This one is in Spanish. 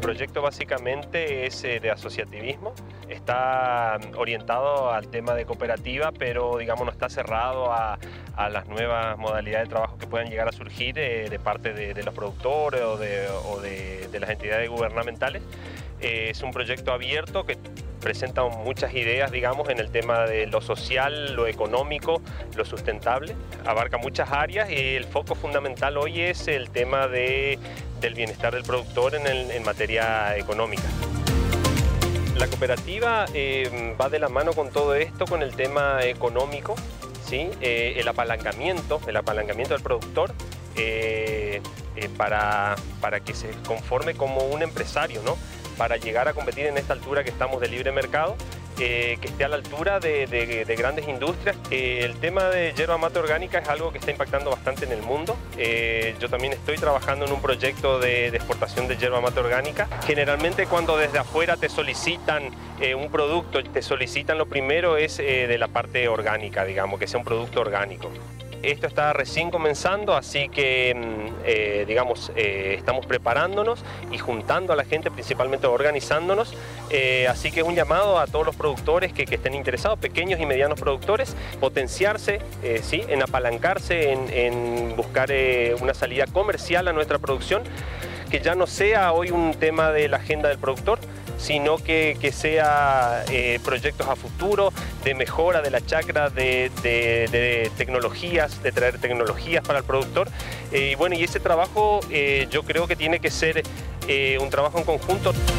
proyecto básicamente es de asociativismo, está orientado al tema de cooperativa, pero digamos no está cerrado a las nuevas modalidades de trabajo que puedan llegar a surgir de parte de los productores o de las entidades gubernamentales. Es un proyecto abierto que presenta muchas ideas, digamos, en el tema de lo social, lo económico, lo sustentable. Abarca muchas áreas y el foco fundamental hoy es el tema del bienestar del productor en materia económica. La cooperativa va de la mano con todo esto, con el tema económico, ¿sí? El apalancamiento del productor para que se conforme como un empresario, ¿no? Para llegar a competir en esta altura que estamos de libre mercado, que esté a la altura de grandes industrias. El tema de yerba mate orgánica es algo que está impactando bastante en el mundo. Yo también estoy trabajando en un proyecto de exportación de yerba mate orgánica. Generalmente cuando desde afuera te solicitan un producto, te solicitan lo primero es de la parte orgánica, digamos, que sea un producto orgánico. Esto está recién comenzando, así que digamos, estamos preparándonos y juntando a la gente, principalmente organizándonos. Así que es un llamado a todos los productores que estén interesados, pequeños y medianos productores, potenciarse, ¿sí? En apalancarse, en buscar una salida comercial a nuestra producción, que ya no sea hoy un tema de la agenda del productor, sino que sea proyectos a futuro, de mejora de la chacra, de tecnologías, de traer tecnologías para el productor. Y bueno, y ese trabajo yo creo que tiene que ser un trabajo en conjunto.